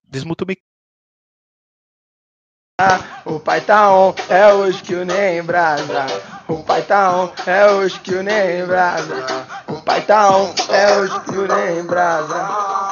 Desmuta o mic. O pai tá on, é hoje que o nem brasa. O pai tá on, é hoje que o nem brasa. O pai tá on, é hoje que o nem brasa.